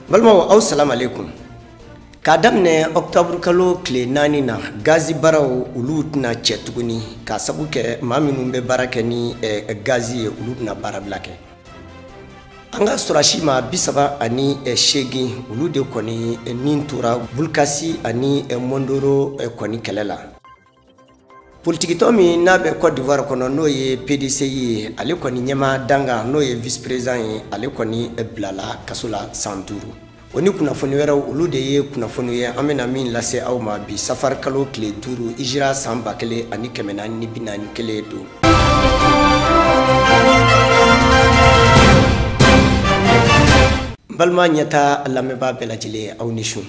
Balma assalamu alaikum. Kadamne October kalo kle nani na gazi baraw ulut na chetuguni ka sabuke maminu be barake ni gazi ulut na barablake. Anga surashima bisaba ani shegi ulude koni nintura bulkasi ani mondoro koni kelela. Politikitomi nabe Côte d'Ivoire kono noye PDC yi ale koni nyema danga noye vice président yi ale koni blala kasula santuru. Oni kuna foni wera ulude ye kuna foni ye amena min lase awma bi safar kalo kle duru ijira samba kele ani kemena ni binani kele do. Balma nyata lameba belajile awnishu.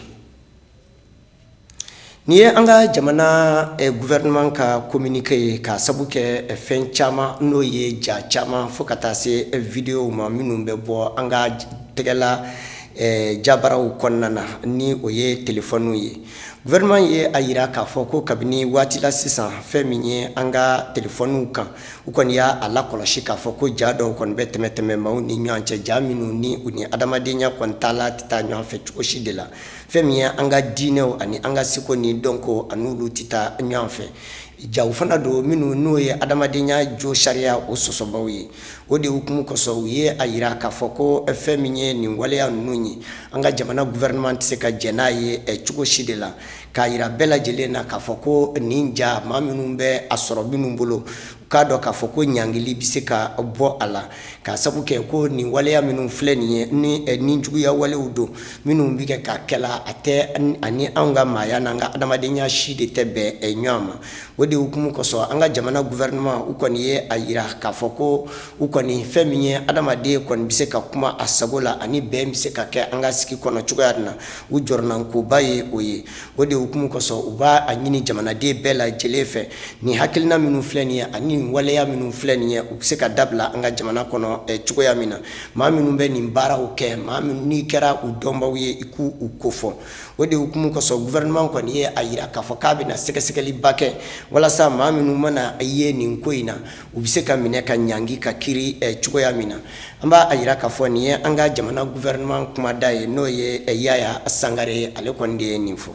Niye anga jamana gouvernement ka communiqué ka sabuke fen chama noye ja chama fokata se video ma minumbe bo anga tegela jabaraw konnana ni oye telefonu ye gouvernement ye ayira ka foko kabini watila sisan feminye anga telefonu kan ukon ya ala koloshi ka foko jado kon betemeteme mauni nyanche jaminu ni uni adamadenya kon tala tita nyanfe choshi de la feminye anga dineo ani anga sikoni donko anulu tita nyanfe jaw fana do minu noye adamadenya jo sharia o sosobawi odi hukumu koso ye ayira ka foko feminye ni wale anunyi anga jamana gouvernement se ka jenaye chuko shidela ka ira bela jelena ka foko ninja maminumbe asoro binumbolo kado ka foko nyangili biseka bo ala ka sabuke ko ni wale ya minu fleni ni ninjugu ya wale udo minumbi ke ka kela ate ani anga maya nanga adamadenya shide tebe nyama wodi hukumu koso anga jamana gouvernement ukoni ye ayira ka foko ukoni feminye adamade kon biseka kuma asagola ani be biseka ke anga siki kono chugayarna ujorna ko baye oye wodi hukumu koso uba anyini jamana de bela jelefe ni hakilna minu fleni ani wale ya minu fleni ukiseka dabla anga jamana kono chugoya mina maminu be ni mbara uke maminu ni kera udomba uye iku ukofo wodi hukumu koso gouvernement kon ye ayira ka fokabe na sekeli bake wala sa maminu mana aye ni nkoina ubiseka mineka nyangi ka kiri chugoya mina amba ayira ka foni ye anga jamana gouvernement kuma daye no ye yaya sangare ale konde ninfo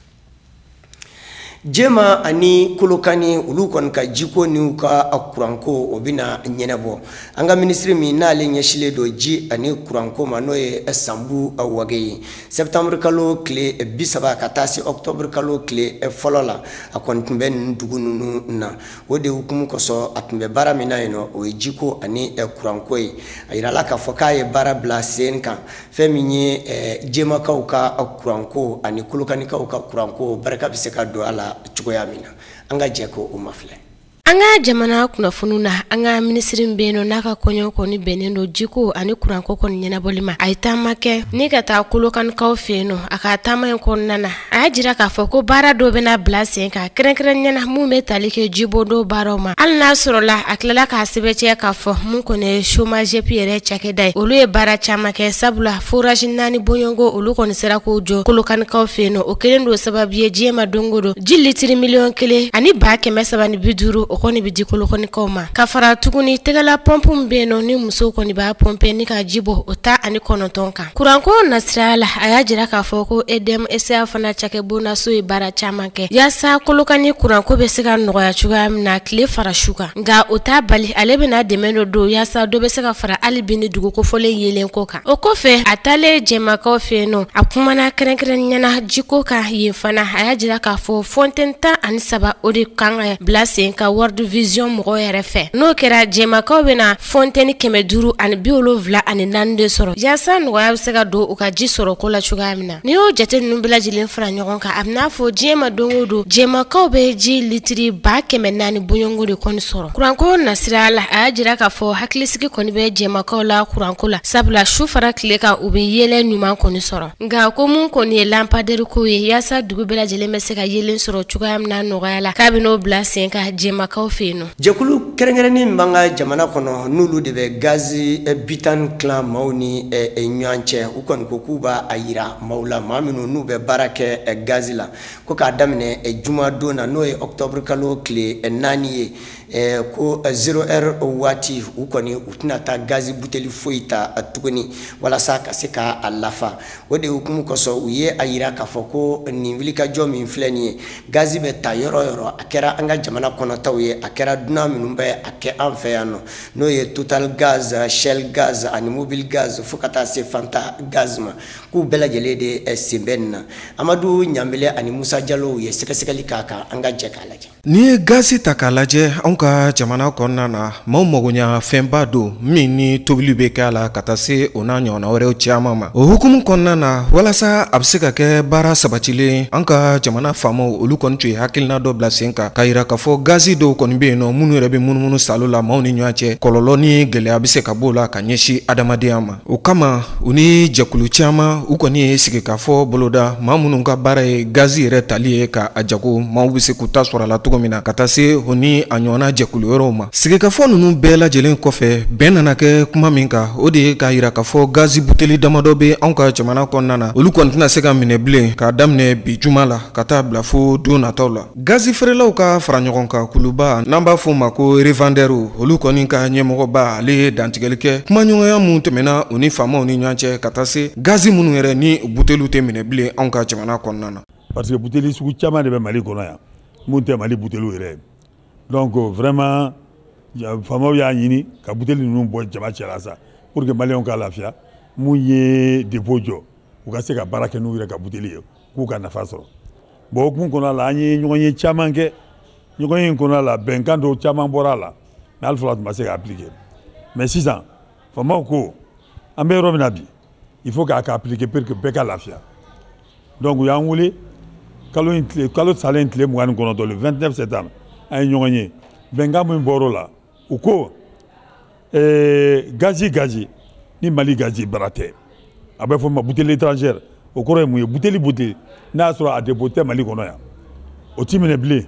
jema ani kulukani ulukon ka jiko ni uka akuranko obina nyenebo anga ministry mi nale nyeshile do ji ani kuranko manoye sambu awage septembre kalo kle bisaba katasi octobre kalo kle folola akontumbe ndugunu na wode hukumu koso atumbe bara minayno o jiko ani kuranko ayira la ka fokaye bara blasenka feminye jema ka uka akuranko ani kulukani ka uka kuranko baraka biseka do ala chugoya mina anga jeko umafle anga jamana kuna fununa anga ministry mbeno naka konyo ko ni benendo jiko ani kuranko ko nyena bolima aita make ni kata kulokan kaw feno aka tama ko nana ajira ka foko bara do bena blase ka kren nyena mu metalike jibo do baroma alna sorola aklala ka sibeche ka fo mu ko ne chômage pierre chake dai olu e bara chama ke sabula forage nani bonyongo olu ko ne sera ko jo kulokan kaw feno o kelendo sababu jema dongodo jilitiri million kele ani ba ke mesabani biduru koni bidi koni koma kafara tuguni tegala pompu mbeno ni muso koni ba pompe ni ka jibo ota ani kono tonka kuranko nasrala ayajira ka foko edem esa fana chake bona so ibara chamake yasa kolokani kuranko besika noya chuga na kle fara shuka nga ota bali alebe na demeno do yasa do besika fara albini dugo ko fole yelen koka okofe atale jema ka ofeno akumana kren nyana jiko ka yefana ayajira ka fo fontenta ani saba odi kanga blase ka word vision mo refe no kera jema ka bena fontaine kemeduru an biolo vla an nande soro yasa no ya sega do uka ji soro ko la chugamina ni o jete numbila jilin fra nyogon ka amna fo jema dongodo jema ka be ji litri ba kemenani bonyongo de kon soro kuranko nasirala ajira ka fo haklisiki kon be jema ka la kuranko la sabla shufara kleka ubi yele nyuma kon soro nga ko mun kon ye lampader ko ye yasa dugu bela jile meseka yelen soro chugamina no gala kabino blase ka jema ka marakaw fe no jekulu kerengereni mbanga jamana kono nulu de be gazi bitan clan mauni nyanche ukon kokuba ayira maula maminu nu be barake gazi la ko ka damne juma dona no octobre kalo clé nani ko 0h wati ukoni utinata gazi buteli foita atugoni wala saka seka alafa wode hukumu koso uye ayira kafoko ni wilika jomi infleni gazi be tayoro yoro akera anga jamana kono tawye akera duna minumbe ake anfeyano no ye total gaz shell gaz ani mobile gaz fukata se fanta gazma ku bela jelede simbenna amadu nyambele ani musa jallo ye sekasekali kaka anga jekalaje ni gazi takalaje onka jamana konna na momogunya femba do mini tobilibe kala katase onanyo na ore chama ma hukumu konna na wala sa absika ke bara sabatile anka jamana famo olukonche hakilna do blasenka kaira kafo gazi do konbe no munu rebe munu salula mauni nyache kololo ni gele abise kabola kanyeshi adamadiama ukama uni jakulu chama ukoni sike kafo boloda mamunu ka bara gazi retali ka ajago mawbise kutasora la tugomina katase honi anyona jakulu roma sike kafo nunu bela jelen kofe benana ke kuma minka odi kaira kafo gazi buteli damadobe anka jamana konnana olukontina seka mineble ka damne bi jumala kata blafo do natola gazi frelaw ka franyokonka kuluba namba fo mako revendero olukoni ka nyemoko ba le dantigelike kuma nyonga mu temena oni fama oni nyanche katase gazi munu yere ni butelu temene ble anka jamana konnana parce que buteli suku chama de Mali kono ya munte Mali butelu yere donc vraiment fama ya nyini ka buteli nunu bo jama chela sa pour que Mali on ka lafia mu ye depojo u ka se ka barake nu yere ka buteli ku ka nafa soro bo kun kono la anyi nyonye chama nke nyonye kono la benkando chama borala mais alfa ma se ka appliquer mais 6 ans fama ko ambe robinabi il faut qu'à appliquer pour que beka lafia donc ya ngule kalo salen tle mwan kono le 29 septembre ay nyonye benga mu borola uko gazi ni Mali gazi barate abe fo ma bouteille étrangère au koro mu bouteille na sura a dépoter Mali kono ya o timene blé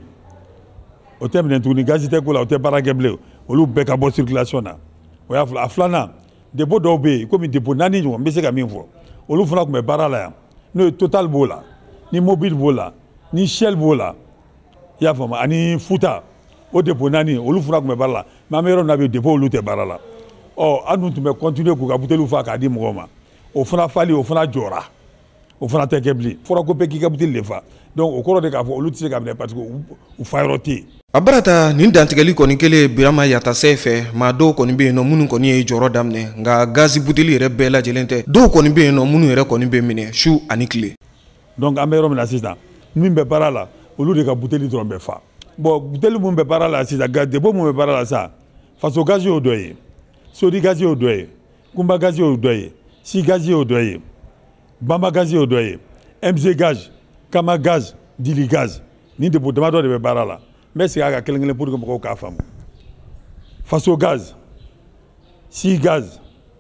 o temene tuni gazi te ko la o te barake blé o lu beka bo circulation na o ya aflana dépôt d'obé comme dépôt nani nyo mbese ka minfo o lu funa ko me barala ya no total bola ni mobile bola ni shell bola ya fama ani futa o dépôt nani o lu funa ko me barala ma mero na be dépôt lu te barala o anu tu me continuer ko ka butelu fa ka di moma o funa fali o funa jora o fana tekebli fora ko peki ka butelu le fa donc o koro de ka fo o lu tise ka me parce que o fayroti abarata nin dantigeli koni kele birama yata sefe ma do koni be no munu koni e joro damne nga gazi buteli re bela jelente do koni be no munu re koni be mine shu anikle donc amero na assistant mimbe parala olu de ka buteli trombe fa bon buteli mumbe parala assistant gade bo mumbe parala sa faso gazi o doye sodi gazi o doye kumba gazi o doye si gazi o doye bamba gazi o doye mz gaz kama gaz dili gaz ni de bodama do de parala mais c'est à quelqu'un pour que mon cas femme face au gaz si gaz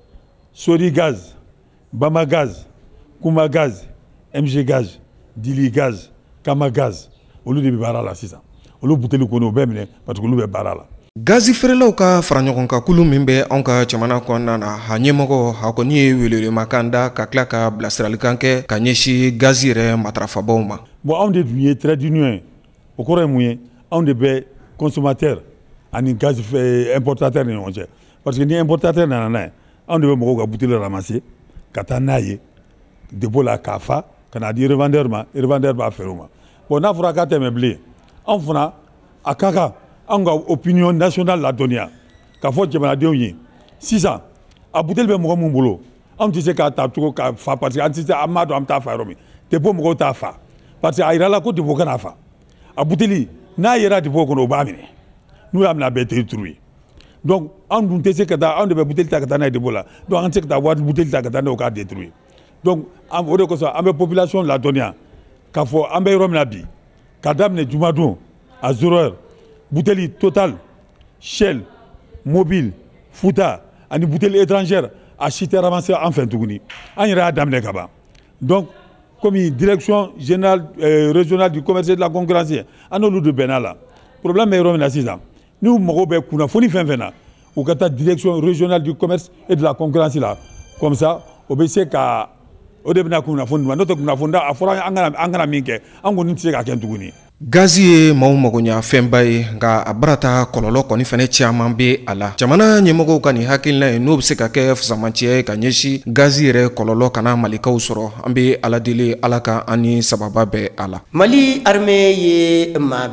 sodi gaz bama gaz kuma gaz mg gaz dili gaz kama gaz au lieu de barala c'est ça au lieu bouteille ko no bemne parce que lu be barala gazi frelaw ka franyogon ka kulu mimbe onka chamana konna na hanyemoko hakoni welele makanda ka klaka blasralikanke kanyeshi gazi re matrafa boma bon on de très d'union au corps moyen on de consommateur ani gaz importateur ni onje parce que ni importateur na on de mo ko bouteille ramasser katanaye dépôt la kafa kana di revendeur ba feruma bon na fura ka temble on funa akaka on ga opinion nationale la donia ka fo jema de yi 6 ans a bouteille be mo mbolo on dise ka ta to ka fa parce que antise amado am ta fa romi dépôt mo ko ta fa parce que ayira la ko dépôt kana fa a bouteille na yera dépôt ko no ba mine nous am na bete truie donc on dun tese ka da on de bouteille ta ka na dépôt là donc on tese ka da wa bouteille ta ka na o ka détruire donc am o de ko so am population la donia ka fo am be rom na bi ka damne jumadou à 0h bouteille total shell mobile futa ani bouteille étrangère à chiter avancer enfin tuguni an yera damne ka ba donc comme direction générale régionale du commerce et de la concurrence anolu de benala problème est remis là 6 ans Nous Morobé kuna foni fenfena ou kata direction régionale du commerce et de la concurrence là comme ça obéissé ka odebna kuna foni notre kuna fonda afora angana minke angoni tse ka kentuguni. Gazi ye maaw mago ɲa fɛnba ye nka a barata kɔlɔlɔ kɔni fɛnɛ caaman be a la. Jamana ɲɛmɔgɔw ka nin hakilina ye n'o be se ka kɛ fusamanciya ye ka ɲɛsi gazi yɛrɛ kɔlɔlɔ kana malikaw sɔrɔ. An be ala deli ala ka an ni sababa bɛ a la. Mali armée ye ma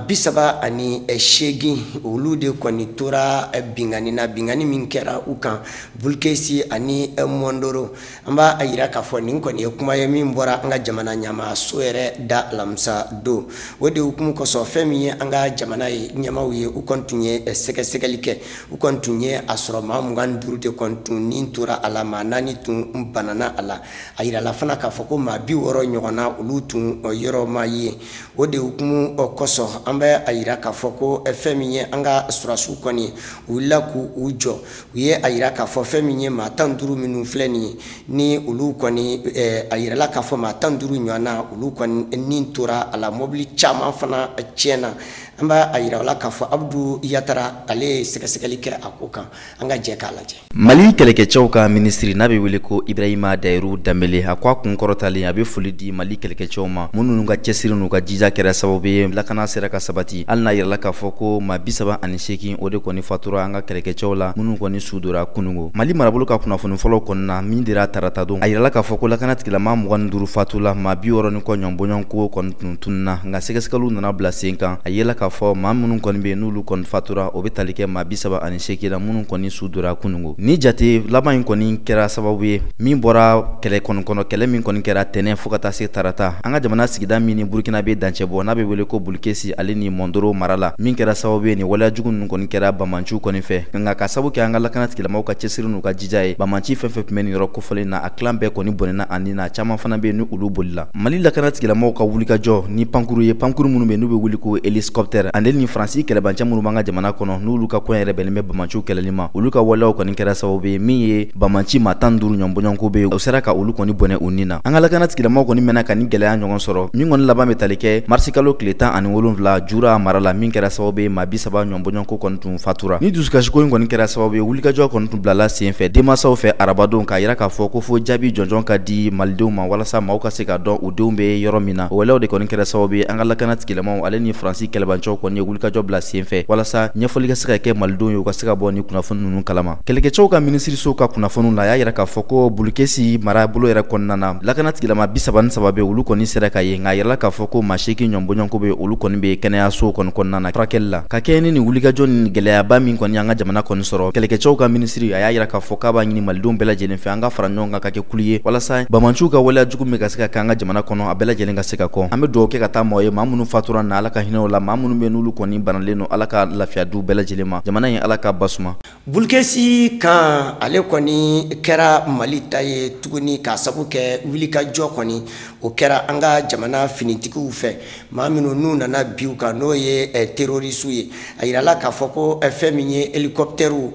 38 olu de kɔni tora bingani na bingani min kɛra u kan Bulkesi ani Mondoro. An b'a yira k'a fɔ nin kɔni ye kuma ye min bɔra an ka jamana ɲama so yɛrɛ da alamisa don. O de hukumu kɔsɔ fɛn min ye an ka jamana ye ɲɛmaw ye u kɔni tun ye sɛgɛsɛgɛli kɛ u kɔni tun ye a sɔrɔ maa 25 de kɔni tun nin tora a la maa 4 tun banana a la a yirala fana k'a fɔ ko maa 60 ɲɔgɔnna olu tun yɔrɔ ma ye o de hukumu kɔsɔ an bɛ a yira k'a fɔ ko fɛn min ye an ka surasiw kɔni u wulila k'u jɔ u ye a yira k'a fɔ fɛn min ye maa 15 minnu filɛ nin ye ni olu kɔni a yirala k'a fɔ maa 15 ɲɔgɔnna olu kɔni nin tora a la mobili caman fana tiɲɛna an b'a a yira la k'a fɔ Abdou Yatara ale ye sɛgɛsɛgɛli kɛ a ko kan an ka jɛ k'a lajɛ. Mali kɛlɛkɛcɛw ka ministre n'a bɛ wele ko Ibrahima Dayiru Dambele a ko a kun kɔrɔtalen a bɛ foli di Mali kɛlɛkɛcɛw ma minnu ka cɛsiri n'u ka jija kɛra sababu ye lakana sera ka sabati hali n'a yirala k'a fɔ ko maa 38 o de kɔni fatura an ka kɛlɛkɛcɛw la minnu kɔni sudora kunungo. Mali marabolo ka kunnafoni fɔlɔ kɔnɔna min dira tarata don a yirala k'a fɔ ko lakana tigilama 25 fatula maa 60 ni kɔ ɲɔnbɔɲɔnko kɔni tununna nka sɛgɛsɛgɛliw nana bila sen kan a yela k'a fɔ maa minnu kɔni bɛ n'olu kɔni fatura o bɛ tali kɛ maa 38 la minnu kɔni sudora kunungo. Ni jate laban in kɔni kɛra sababu ye min bɔra kɛlɛ kɔnɔ kɛlɛ min kɔni kɛra tɛnɛ fo ka taa se tarata an ka jamana sigida min ni Burkina bɛ dancɛ bɔ n'a bɛ wele ko Bulkesi ale ni Mondoro mara la min kɛra sababu ye ni waleya jugu ninnu kɔni kɛra Bamanci kɔni fɛ nka ka sababu kɛ an ka lakana tigilamaw ka cɛsiri n'u ka jija ye Bamanci fɛn fɛn tun bɛ nin yɔrɔ kofɔlen na a kilan bɛɛ kɔni bɔnɛna ani na caman fana bɛ ni olu bolila. Mali lakana tigilamaw ka wulikajɔ ni pankuru ye pankuru minnu bɛ n'u bɛ wuli ko hélicoptère ani ni Faransi kɛlɛbancɛ minnu b'an ka jamana kɔnɔ n'olu ka kɔn yɛrɛ bɛnnen bɛ Bamanci kɛlɛli ma olu ka waleyaw kɔni kɛra sababu ye min ye Bamanci maa 15 ɲɔnbɔɲɔnko bɛ o sera ka olu kɔni bɔnɛ u ni na. An ka lakana tigilamaw kɔni mɛnna ka ni gɛlɛya ɲɔgɔn sɔrɔ min kɔni laban bɛ tali kɛ marisi kalo tile 17 Jura mara la min kɛra sababu ye maa 30 ɲɔnbɔɲɔnko kɔni tun fatura. Ni dusukasiko in kɔni kɛra sababu ye wulikajɔ kɔni tun bilala sen fɛ denmansaw fɛ arabadon k'a yira k'a fɔ ko fo jaabi jɔnjɔn ka di malidenw ma walasa maaw ka se ka dɔn u denw bɛ yɔrɔ min na o waleyaw de kɔni kɛra sababu ye an ka lakana tigilamaw ale ni Faransi kɛlɛbancɛw kɔni ye wulikajɔ bila sen fɛ walasa ɲɛfɔli ka se ka kɛ malidenw ye u ka se ka bɔ ni kunnafoni ninnu kalama. Kɛlɛkɛcɛw ka minisiriso ka kunnafoniw la a y'a yira k'a fɔ ko Bulkesi marabolo yɛrɛ kɔnɔna na lakana tigilama 33 bɛ olu kɔni sera ka ye nka a yirala k'a fɔ ko maa 8 ɲɔnbɔɲɔnko bɛ olu kɔni bɛ kɛnɛyaso kɔni kɔnɔna na furakɛli la ka kɛ ni wulikajɔ ni gɛlɛyaba min kɔni an ka jamana kɔni sɔrɔ kɛlɛkɛcɛw ka minisiri a y'a yira k'a fɔ k'a b'a ɲini malidenw bɛɛ lajɛlen fɛ an ka fara ɲɔgɔn kan ka kɛ kulu ye walasa Bamanci ka waleya jugu min ka se ka kɛ an ka jamana kɔnɔ a bɛɛ lajɛlen ka se ka kɔn an bɛ dugawu kɛ ka taa maaw ye maa minnu fatura na ala ka hinɛ o la maa minnu bɛ n'olu kɔni banalen don ala ka lafiya du bɛɛ lajɛlen ma jamana in ala ka basuma. Bulkesi kan ale kɔni kɛra Mali ta ye tuguni k'a sabu kɛ wulikajɔ kɔni o kɛra an ka jamana finitigiw fɛ maa minnu n'u nana biw kan n'o ye terrorisiw ye a yirala k'a fɔ ko fɛn min ye hélicoptère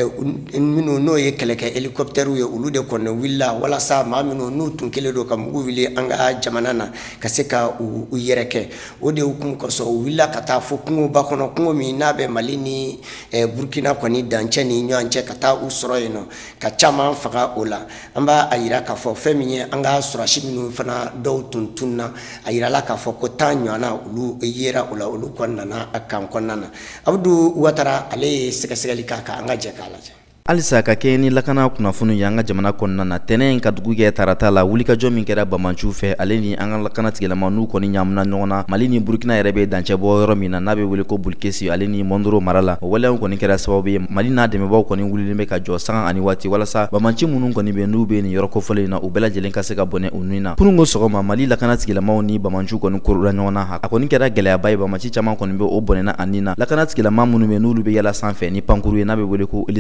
minnu n'o ye kɛlɛkɛ hélicoptère ye olu de kɔni wulila walasa maa minnu n'u tun kelen don ka mugu wuli an ka jamana na ka se ka u yɛrɛ kɛ o de hukumu kɔsɔn u wulila ka taa fo kungoba kɔnɔ kungo min n'a bɛ Mali ni Burkina kɔni dancɛ ni ɲɔgɔn cɛ ka taa u sɔrɔ yen nɔ ka caman faga o la an b'a a yira k'a fɔ fɛn min ye an ka surasi minnu fana dɔw tun tunna a yirala k'a fɔ ko 10 ɲɔgɔnna olu yera o la olu kɔni nana a kan kɔnɔna na Abdou Ouattara ale ye sɛgɛsɛgɛli k'a kan an ka jɛ k'a lajɛ. Halisa ka kɛ ni lakana kunnafoni ye an ka jamana kɔnɔna na tɛnɛ in ka dugu kɛ tarata la wulikajɔ min kɛra Bamanci fɛ ale ni an ka lakana tigilama n'u kɔni ɲamuna ɲɔgɔn na Mali ni Burkina yɛrɛ bɛ dancɛ bɔ yɔrɔ min na n'a bɛ wele ko Bulkesi ale ni Mondoro mara la o waleyaw kɔni kɛra sababu ye Mali n'a dɛmɛbaaw kɔni wulilen bɛ ka jɔ sanga ani waati walasa Bamanci minnu kɔni bɛ n'u bɛ nin yɔrɔ kofɔlen na u bɛɛ lajɛlen ka se ka bɔnɛ u nun na kunungo sɔgɔma Mali lakana tigilamaw ni Bamanci kɔni korora ɲɔgɔn na a kɔni kɛra gɛlɛyaba ye Bamanci caman kɔni bɛ o bɔnɛna ani na lakana tigilama minnu bɛ n'olu bɛ yala sanfɛ ni pankuru ye n'a bɛ wele ko hélicoptère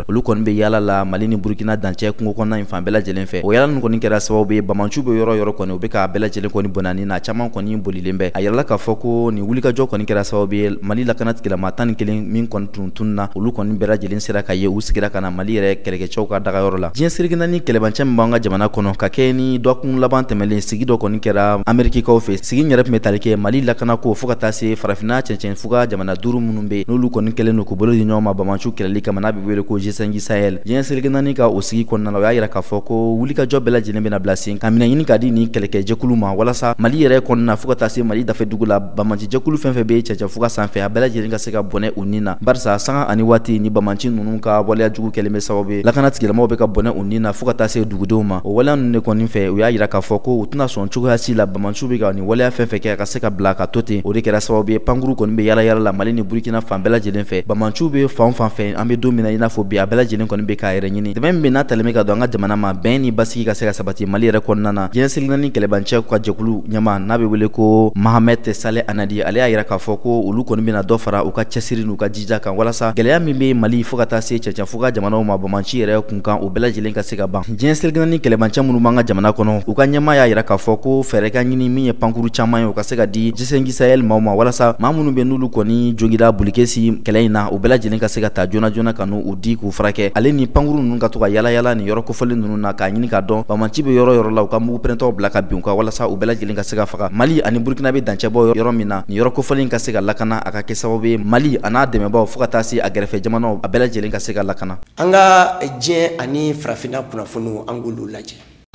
olu kɔni be yala la Mali ni Burkina dancɛ kungo kɔnɔna in fan bɛɛ lajɛlen fɛ. O yala ninnu kɔni kɛra sababu ye Bamanchu be yɔrɔ yɔrɔ kɔni u be ka bɛɛ lajɛlen kɔni bonani na caman kɔni bolilen bɛ. A yirala k'a fɔ ko ni wulikajɔ kɔni kɛra sababu ye Mali lakana tigilama 11 min kɔni tuntunna olu kɔni bɛɛ lajɛlen sera ka ye u sigira ka na Mali yɛrɛ kɛlɛkɛcɛw ka dagayɔrɔ la. Diɲɛ sirigina ni kɛlɛbancɛ min b'an ka jamana kɔnɔ ka kɛ ni dɔkun laban tɛmɛlen sigi dɔ kɔni kɛra Amerikikaw fɛ. Sigi yɛrɛ tun bɛ tali kɛ Mali lakana ko fo ka taa se farafina cɛncɛn fuga jamana 5 minnu bɛ n'olu kɔni kɛlen don k'u bolo di ɲɔgɔn ma Bamanchu kɛlɛli kama n'a bɛ wele ko G5 Sahel. Diɲɛ sirigina ka o sigi kɔnɔna la o y'a yira k'a fɔ ko wulikajɔ bɛɛ lajɛlen bɛna bila sen ka minɛ ɲini ka di ni kɛlɛkɛjɛkulu ma walasa Mali yɛrɛ kɔnɔna fo ka taa se Mali dafɛ dugu la Bamanchi jɛkulu fɛn fɛn bɛ cɛncɛn fuga sanfɛ a bɛɛ lajɛlen ka se ka bɔnɛ u ni na. Barisa sanga ani waati ni Bamanchi ninnu ka waleya jugu kɛlen bɛ sababu ye lakana tigilamaw bɛ ka bɔnɛ u ni na fo ka taa se dugudenw ma. O waleya ninnu de kɔni fɛ u y'a yira k'a fɔ ko u tɛna sɔn cogoya si la Bamanchu bɛ ka nin waleya fɛn fɛn kɛ a ka se ka bila ka to ten. O de kɛra sababu ye pankuru kɔni bɛ yala yala la Mali ni Burkina fan bɛɛ lajɛlen fɛ. Bamanchu bɛ fan fɛ an bɛ don min na i n'a fɔ bi a bɛɛ lajɛlen kɔni bɛ k'a yɛrɛ ɲini. Dɛmɛ min bɛ n'a talen bɛ ka don an ka jamana ma bɛn ni basigi ka se ka sabati Mali yɛrɛ kɔnɔna na. Diɲɛ sirigina ni kɛlɛbancɛ ka jɛkulu ɲɛma n'a bɛ wele ko Mohamed Saleh Anadi ale y'a yira k'a fɔ ko olu kɔni bɛna dɔ fara u ka cɛsiri n'u ka jija kan walasa gɛlɛya min bɛ Mali fo ka taa se cɛncɛn fuga jamanaw ma Bamanchi yɛrɛ kunkan o bɛɛ lajɛlen ka se ka ban. Diɲɛ sirigina ni kɛlɛbancɛ minnu b'an ka jamana kɔnɔ u ka ɲɛmaa y'a yira k'a fɔ ko fɛɛrɛ ka ɲini min ye pankuru caman ye o ka se ka di G5 Sahel maaw ma walasa maa minnu bɛ n'olu kɔni jogira bulikesi kɛlɛ in na u bɛɛ lajɛlen ka se ka taa joona joona ka n'u di k'u furakɛ. Ale ni pankuru ninnu ka to ka yala yala ni yɔrɔ kofɔlen ninnu na k'a ɲini k'a dɔn Bamanchi bɛ yɔrɔ yɔrɔ la u ka mugu pɛrɛntɔw bila ka bin u kan walasa u bɛɛ lajɛlen ka se ka faga. Mali ani Burkina bɛ dancɛ bɔ yɔrɔ min na nin yɔrɔ kofɔlen ka se ka lakana a ka kɛ sababu ye Mali a n'a dɛmɛbaaw fo ka taa se a gɛrɛfɛ jamanaw a bɛɛ lajɛlen ka se ka lakana. An ka diɲɛ ani farafina kunnafoniw an k'olu lajɛ.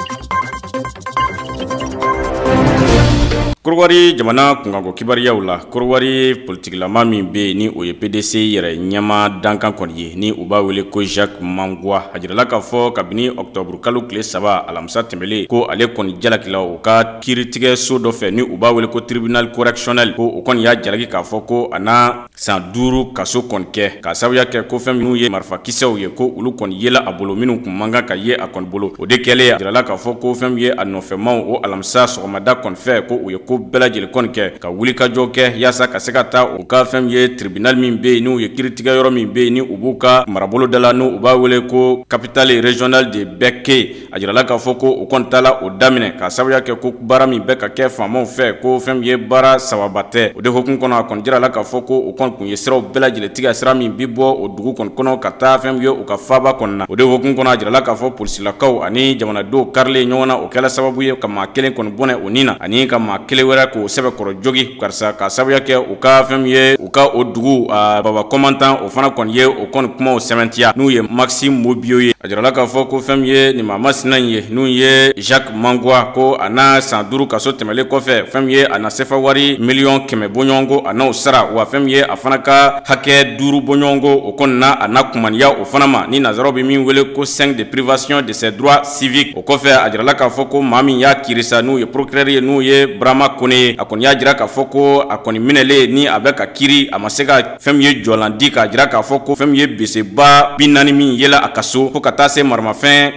Korowari jamana kunkanko kibariyaw la Korowari politikilama min bɛ ni o ye PDC yɛrɛ ɲɛma dankan kɔni ye ni u b'a wele ko Jacques Mangwa a jirala k'a fɔ kabini octobre kalo tile 3 alamisa tɛmɛlen ko ale kɔni jalakila o ka kiiritigɛ so dɔ fɛ ni u b'a wele ko tribunal correctionnel ko o kɔni y'a jalaki k'a fɔ ko a na san 5 kaso kɔni kɛ ka sabuya kɛ ko fɛn minnu ye marifakisɛw ye ko olu kɔni yela a bolo minnu kun man kan ka ye a kɔni bolo o de kɛlen a jirala k'a fɔ ko fɛn min ye a nɔfɛmaw o alamisa sɔgɔmada kɔni fɛ ko u ye ko bɛɛ lajɛlen kɔni kɛ ka wulikajɔ kɛ yaasa ka se ka taa o ka fɛn ye tribunal min bɛ yen n'u ye kiiritigɛ yɔrɔ min bɛ yen ni u b'u ka marabolo da la n'u b'a wele ko capitale régionale de Bɛke a jirala k'a fɔ ko o kɔni taala o daminɛ ka sabuya kɛ ko baara min bɛ ka kɛ faamaw fɛ ko fɛn ye baara sababa tɛ o de hukumu kɔnɔ a kɔni jirala k'a fɔ ko o kɔni kun ye siraw bɛɛ lajɛlen tigɛ sira min bi bɔ o dugu kɔni kɔnɔ ka taa fɛn ye o ka faaba kɔnɔ na o de hukumu kɔnɔ a jirala k'a fɔ polisilakaw ani jamanadenw karilen ɲɔgɔn na o kɛla sababu ye ka maa kelen kɔni bɔnɛ o nin na ani ka maa kelen wɛrɛ k'o sɛbɛkɔrɔ jogi karisa ka sabuya kɛ u ka fɛn ye u ka o dugu baba commandant o fana kɔni ye o kɔni kumaw sɛmɛntiya n'u ye Maxime Mobio ye a jirala k'a fɔ ko fɛn ye nin maa masina ye n'u ye Jacques Mangwa ko a n'a san 5 kaso tɛmɛlen kɔfɛ fɛn ye a na sefa wari miliyɔn 100 bɔɲɔgɔnko a n'o sara wa fɛn ye a fana ka hakɛ 5 bɔɲɔgɔnko o kɔni na a na kumaniya o fana ma ni nazaraw bɛ min wele ko 5 de privation de ses droits civiques o kɔfɛ a jirala k'a fɔ ko maa min y'a kirisa n'u ye procureur ye n'u ye Brahma Kone ye a kɔni y'a jira k'a fɔ ko a kɔni minɛlen ni a bɛ ka kiri a ma se ka fɛn ye jɔlandi k'a jira k'a fɔ ko fɛn ye beseba 40 min yela a ka so fo ka taa se maramafɛn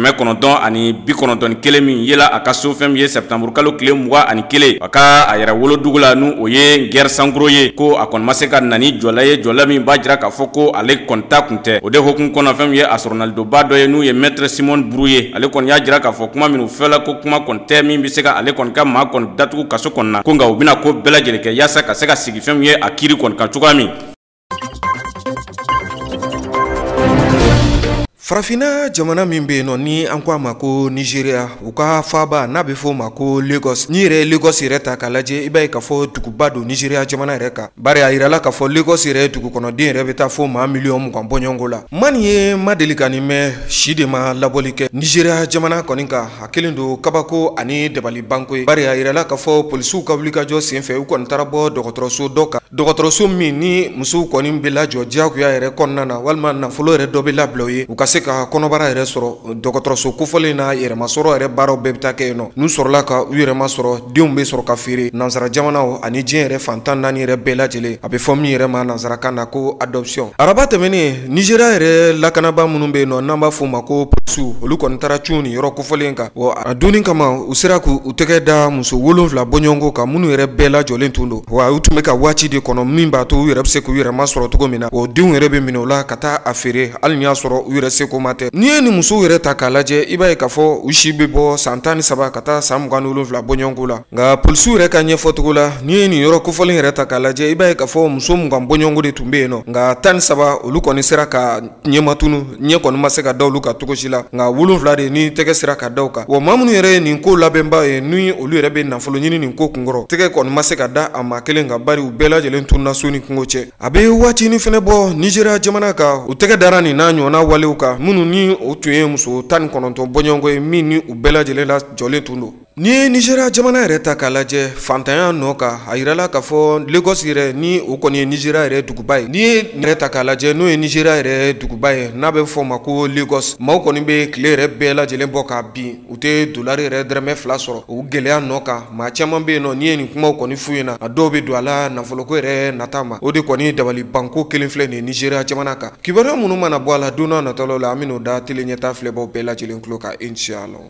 991 ani 91 min yela a ka so fɛn ye septembre kalo tile 21 a ka a yɛrɛ wolodugu la n'o o ye Guerre Sangoro ye ko a kɔni ma se ka nani jɔla ye jɔla min b'a jira k'a fɔ ko ale kɔni ta kun tɛ o de hukumu kɔnɔ fɛn ye a sɔrɔnalidoba dɔ ye n'u ye maître Simon Buru ye ale kɔni y'a jira k'a fɔ kuma minnu fɛla ko kuma kɔni tɛ min bɛ se ka ale kɔni ka maa kɔni datugu kaso kɔnɔ na ko nka u bɛna ko bɛɛ lajɛlen kɛ yaasa ka se ka sigi fɛn ye a kiiri kɔni kan cogoya min. Farafina jamana min bɛ yen nɔ ni an ko a ma ko Nigeria u ka faaba n'a bɛ fɔ o ma ko Lagos ni yɛrɛ Lagos yɛrɛ ta k'a lajɛ i b'a ye k'a fɔ duguba don Nigeria jamana yɛrɛ kan bari a yirala k'a fɔ Lagos yɛrɛ dugukɔnɔden yɛrɛ bɛ taa fɔ maa miliyɔn 20 bɔɲɔgɔnko la maa nin ye ma deli ka nin mɛn si de ma labɔli kɛ Nigeria jamana kɔni kan a kelen don kabako ani dabali banko ye bari a yirala k'a fɔ polisiw ka wulikajɔ senfɛ u kɔni taara bɔ dɔgɔtɔrɔso dɔ kan dɔgɔtɔrɔso min ni musow kɔni bɛ lajɔ diyagoya yɛrɛ kɔnɔna na walima nafolo yɛrɛ dɔ bɛ labila u ye u ka se se ka kɔnɔbara yɛrɛ sɔrɔ dɔgɔtɔrɔso kofɔlen na yɛrɛmasɔrɔ yɛrɛ baaraw bɛɛ bɛ taa kɛ yen nɔ n'u sɔrɔla ka u yɛrɛma sɔrɔ denw bɛ sɔrɔ ka feere nansara jamanaw ani diɲɛ yɛrɛ fantan naani yɛrɛ bɛɛ lajɛlen a bɛ fɔ min yɛrɛ ma nansarakan na ko adoption araba tɛmɛnen Nigeria yɛrɛ lakanaba minnu bɛ yen nɔ n'an b'a fɔ ma ko polisiw olu kɔni taara cun ni yɔrɔ kofɔlen kan wa a donni kama u sera k'u tɛgɛ da muso 7 bɔɲɔgɔnko kan minnu yɛrɛ bɛɛ lajɔlen tun don wa u tun bɛ ka waati de kɔnɔ min b'a to u yɛrɛ bɛ se k'u yɛrɛma sɔrɔ cogo min na o denw yɛrɛ bɛ minɛ o la ka taa a feere hali ni y'a sɔrɔ u yɛrɛ seko ma tɛ n'i ye ni musow yɛrɛ ta k'a lajɛ i b'a ye k'a fɔ u si bɛ bɔ san 17 ka taa san 27 bɔɲɔgɔnko la nka polisiw yɛrɛ ka ɲɛfɔcogo la n'i ye nin yɔrɔ kofɔlen yɛrɛ ta k'a lajɛ i b'a ye k'a fɔ muso 20 bɔɲɔgɔnko de tun bɛ yen nɔ nka 17 olu kɔni sera ka ɲɛmatunu ɲɛ kɔni ma se ka da olu ka cogo si la nka 7 de ni tɛgɛ sera ka da u kan wa maa minnu yɛrɛ ye nin ko labɛnba ye ni olu yɛrɛ bɛ nafolo ɲini nin ko kunkɔrɔ tɛgɛ kɔni ma se ka da a maa kelen ka bari u bɛɛ lajɛlen tunna so ni kungo cɛ a bɛ waati ni fɛnɛ bɔ Nigeria jamana kan u tɛgɛ dara nin n'a ɲɔgɔnna walew kan minnu ni o tun ye muso 19 bɔɲɔgɔnko ye min ni u bɛɛ lajɛlen la jɔlen tun don ni ye Nigeria jamana yɛrɛ ta k'a lajɛ fantanya nɔ kan a yirala k'a fɔ Lagos yɛrɛ ni o kɔni ye Nigeria yɛrɛ duguba ye ni ye yɛrɛ ta k'a lajɛ n'o ye Nigeria yɛrɛ duguba ye n'a bɛ fɔ ma ko Lagos maaw kɔni bɛ tile yɛrɛ bɛɛ lajɛlen bɔ k'a bin u tɛ dolari yɛrɛ dɛrɛmɛ 2 sɔrɔ o gɛlɛya nɔ kan maa caman bɛ yen nɔ ni ye nin kumaw kɔni f'u ɲɛna a dɔw bɛ don a la nafoloko yɛrɛ nata ma o de kɔni dabali banko kelen filɛ nin Nigeria jamana kan kibaruya minnu mana bɔ a la don n'a nataw la an bɛn'o da tele ɲɛta filɛbaw bɛɛ lajɛlen tulo kan inshallah.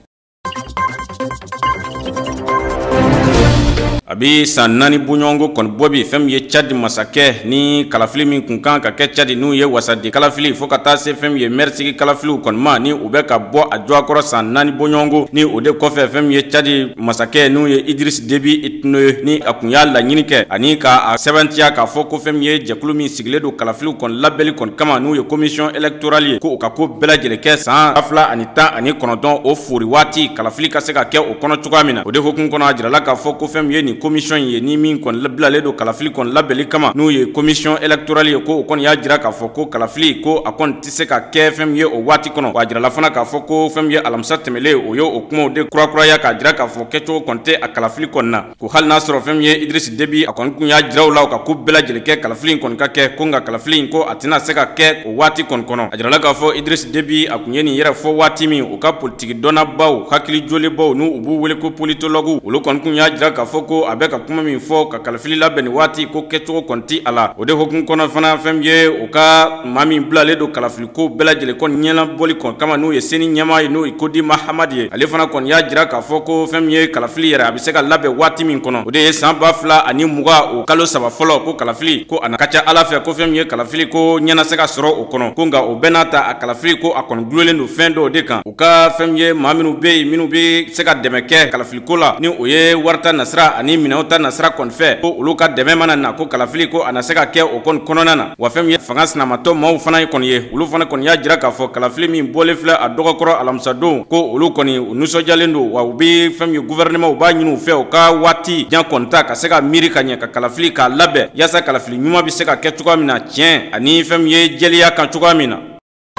Abi san 4 bɔɲɔgɔnko kɔni bɔ bi fɛn min ye Tchad masakɛ ni kalafili min kun kan ka kɛ Tchad n'u ye wasadi kalafili fo ka taa se fɛn min ye Mersigi kalafiliw kɔni ma ni u bɛ ka bɔ a jɔkɔrɔ san 4 bɔɲɔgɔnko ni o de kɔfɛ fɛn min ye Tchad masakɛ n'u ye Idriss Déby Itno ni a kun y'a laɲini kɛ ani ka a sɛbɛntiya k'a fɔ ko fɛn min ye jɛkulu min sigilen don kalafiliw kɔni labɛnli kɔni kama n'u ye commission électorale ye ko u ka ko bɛɛ lajɛlen kɛ san 2019 o fori waati kalafili ka se ka kɛ o kɔnɔ cogoya min na o de hukumu kɔnɔ a jirala k'a fɔ ko fɛn min ye nin commission ye ni min kɔni bilalen don kalafili kɔni labɛnli kama n'u ye commission électorale ye ko o kɔni y'a jira k'a fɔ ko kalafili ko a kɔni tɛ se ka kɛ fɛn min ye o waati kɔnɔ wa a jirala fana k'a fɔ ko fɛn min ye alamisa tɛmɛlen o ye o kumaw de kurakuraya k'a jira k'a fɔ kɛcogo kɔni tɛ a kalafili kɔni na ko hali n'a sɔrɔ fɛn min ye Idriss Déby a kɔni kun y'a jira u la u ka ko bɛɛ lajɛlen kɛ kalafili in kɔni ka kɛ ko nka kalafili in ko a tɛna se ka kɛ o waati kɔni kɔnɔ a jirala k'a fɔ Idriss Déby a kun ye nin yɛrɛ fɔ waati min u ka politiki dɔnnabaw hakili jolenbaw n'u u b'u wele ko politologue olu kɔni kun y'a jira k'a fɔ ko a bɛ ka kuma min fɔ ka kalafili labɛn ni waati ko kɛcogo kɔni tɛ a la o de hukumu kɔnɔ fana fɛn min ye o ka maa min bilalen don kalafili ko bɛɛ lajɛlen kɔni ɲɛnabɔli kɔni kama n'o ye seni ɲɛmaa ye n'o ye Kodi Mahamadi ye ale fana kɔni y'a jira k'a fɔ ko fɛn min ye kalafili yɛrɛ a bɛ se ka labɛn waati min kɔnɔ o de ye san 2020 o kalo 3 fɔlɔ ko kalafili ko a ka ca Ala fɛ ko fɛn min ye kalafili ko ɲɛna se ka sɔrɔ o kɔnɔ ko nka o bɛɛ n'a ta a kalafili ko a kɔni gulonlen don fɛn dɔw de kan u ka fɛn min ye maa minnu bɛ yen minnu bɛ se ka dɛmɛ kɛ kalafili ko la ni o ye wari ta nasira ani minɛnw ta nasira kɔni fɛ ko olu ka dɛmɛ mana na ko kalafili ko a na se ka kɛ o kɔni kɔnɔna na wa fɛn min ye fanga sinamatɔ maaw fana kɔni ye olu fana kɔni y'a jira k'a fɔ kalafili min bɔlen filɛ a dɔgɔkɔrɔ alamisadon ko olu kɔni u nisɔndiyalen don wa u bɛ fɛn min ye gouvernement u b'a ɲini u fɛ u ka waati jan kɔni ta ka se ka miiri ka ɲɛ ka kalafili k'a labɛn yaasa kalafili ɲuman bɛ se ka kɛ cogoya min na tiɲɛ ani fɛn min ye jɛlenya kan cogoya min na.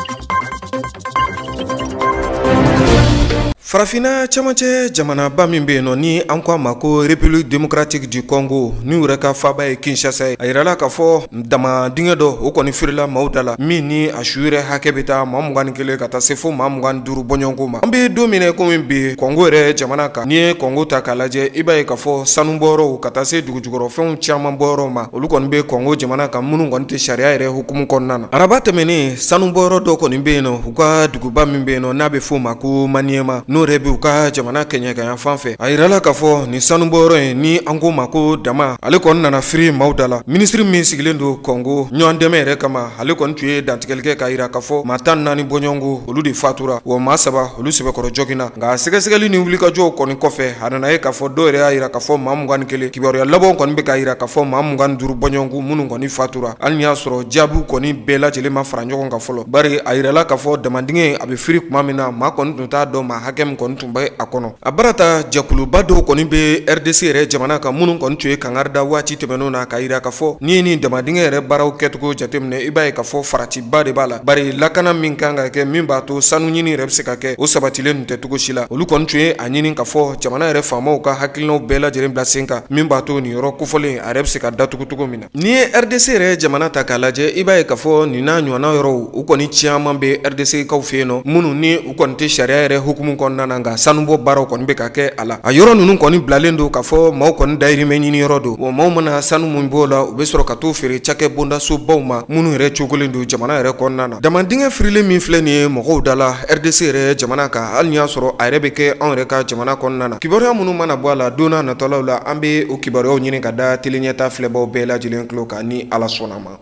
Farafina camancɛ jamanaba min bɛ yen nɔ ni an ko a ma ko République démocratique du Congo ni u yɛrɛ ka faba ye Kinshasa ye a yirala k'a fɔ dama dingɛ dɔ o kɔni firila maaw da la min ni a su yɛrɛ hakɛ bɛ taa maa 21 ka taa se fo maa 25 bɔɲɔgɔnko ma an bɛ don min na komi bi Congo yɛrɛ jamana kan n'i ye Congo ta k'a lajɛ i b'a ye k'a fɔ sanubɔyɔrɔw ka taa se dugujukɔrɔfɛnw caman bɔyɔrɔw ma olu kɔni bɛ Congo jamana kan minnu kɔni tɛ sariya yɛrɛ hukumu kɔnɔna na araba tɛmɛnen sanubɔyɔrɔ dɔ kɔni bɛ yen nɔ u ka duguba min bɛ yen nɔ n'a bɛ f'o ma ko Maniema n'o yɛrɛ bɛ u ka jamana kɛɲɛkɛɲa fan fɛ a yirala k'a fɔ nin sanubɔyɔrɔ in ni an ko ma ko dama ale kɔni nana firi maaw da la minisiri min sigilen don Congo ɲɔgɔn dɛmɛ yɛrɛ kama ale kɔni tun ye dantigɛli kɛ k'a yira k'a fɔ maa 14 bɔɲɔgɔnko olu de fatura wa maa 7 olu sɛbɛkɔrɔ jɔginna nka sɛgɛsɛgɛli ni wulikajɔw kɔni kɔfɛ a nana ye k'a fɔ dɔw yɛrɛ y'a yira k'a fɔ maa 21 kibaruya labanw kɔni bɛ k'a yira k'a fɔ maa 25 bɔɲɔgɔnko minnu kɔni fatura hali ni y'a sɔrɔ jaabiw kɔni bɛɛ lajɛlen ma fara ɲɔgɔn kan fɔlɔ bari a yirala k'a fɔ damadingɛ a bɛ firi tuma min na maa kɔni tun t'a dɔn maa hakɛ min kɔni tun bɛ a kɔnɔ. A barata jɛkuluba dɔw kɔni bɛ RDC yɛrɛ jamana kan minnu kɔni tun ye kangarida waati tɛmɛnenw na ka yira k'a fɔ n'i ye nin damadingɛ yɛrɛ baaraw kɛcogo jateminɛ i b'a ye k'a fɔ faratiba de b'a la. Bari lakana min kan ka kɛ min b'a to sanu ɲini yɛrɛ bɛ se ka kɛ o sabatilen tun tɛ cogo si la. Olu kɔni tun ye a ɲini k'a fɔ jamana yɛrɛ faamaw ka hakilinaw bɛɛ lajɛlen bila sen kan min b'a to nin yɔrɔ kofɔlen a yɛrɛ bɛ se ka datugu cogo min na. N'i ye RDC yɛrɛ jamana ta k'a lajɛ i b'a ye k'a fɔ nin n'a ɲɔgɔnna yɔrɔw u kɔni caman bɛ RDC kaw fɛ yen nɔ minnu ni u kɔni tɛ sariya yɛrɛ hukumu kɔnɔna na nka sanubɔ baaraw kɔni bɛ ka kɛ a la. A yɔrɔ ninnu kɔni bilalen don k'a fɔ maaw kɔni dayirimɛ ɲini yɔrɔ don. Wa maaw mana sanu mun b'o la u bɛ sɔrɔ ka t'o feere cakɛ bondasobaw ma minnu yɛrɛ cogolen don jamana yɛrɛ kɔnɔna na. Damadingɛ firilen min filɛ nin ye mɔgɔw da la RDC yɛrɛ jamana kan hali n'i y'a sɔrɔ a yɛrɛ bɛ kɛ anw yɛrɛ ka jamana kɔnɔna na. Kibaruya minnu mana bɔ a la don n'a natɔlaw la an bɛ o kibaruyaw ɲini ka da tele ɲɛta filɛbaw bɛɛ lajɛlen tulo kan ni Ala sɔnna ma.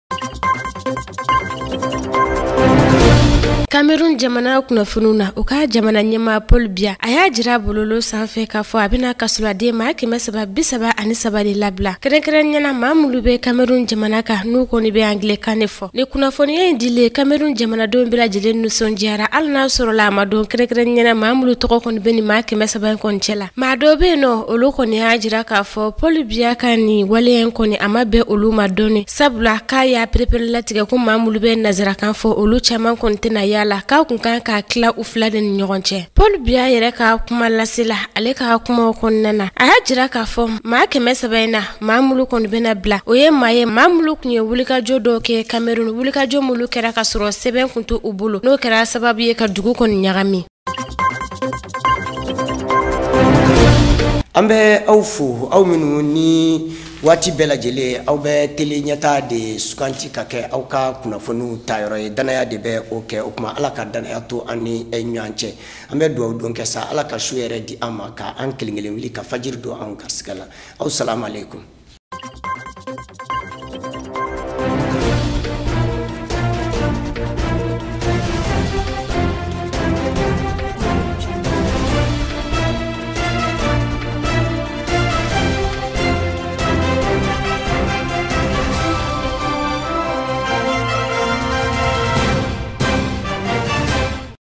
Cameroon jamana kunnafoniw na u ka jamana ɲɛmaa Paul Biya a y'a jira bololo sanfɛ k'a fɔ a bɛna kasuladen maa 373 de labila. Kɛrɛnkɛrɛnniyana maa minnu bɛ Cameroon jamana kan n'u kɔni bɛ Anglikan de fɔ. Ni kunnafoniya in dilen Cameroon jamanadenw bɛɛ lajɛlen nisɔndiyara hali n'a sɔrɔla a ma dɔn kɛrɛnkɛrɛnniyana maa minnu tɔgɔ kɔni bɛ nin maa 300 in kɔni cɛ la. Maa dɔw bɛ yen nɔ olu kɔni y'a jira k'a fɔ Paul Biya ka nin waleya in kɔni a ma bɛn olu ma dɔɔni sabula k'a y'a perepere latigɛ ko maa minnu bɛ nazarakan fɔ olu caman kɔni tɛna yala k'a kun kan ka tila u fila de ni ɲɔgɔn cɛ. Paul Biya yɛrɛ ka kuma lasela ale ka kuma kɔnɔna na a y'a jira k'a fɔ maa 300 in na maa minnu kɔni bɛna bila o ye maa ye maa minnu kun ye wulikajɔ dɔw kɛ Cameroon wulikajɔ minnu kɛra ka sɔrɔ sɛbɛn kun to u bolo n'o kɛra sababu ye ka dugu kɔni ɲagami. An bɛ aw fo aw minnu ni waati bɛɛ lajɛlen aw bɛ tele ɲɛta de suganti ka kɛ aw ka kunnafoniw ta yɔrɔ ye danaya de bɛ o kɛ o kuma Ala ka danaya to an ni ɲɔgɔn cɛ. An bɛ dugawu don kɛ sa Ala ka su yɛrɛ di an ma ka an kelen kelen wuli ka fajiri don an garisigɛ la. Aw salamu aleykum.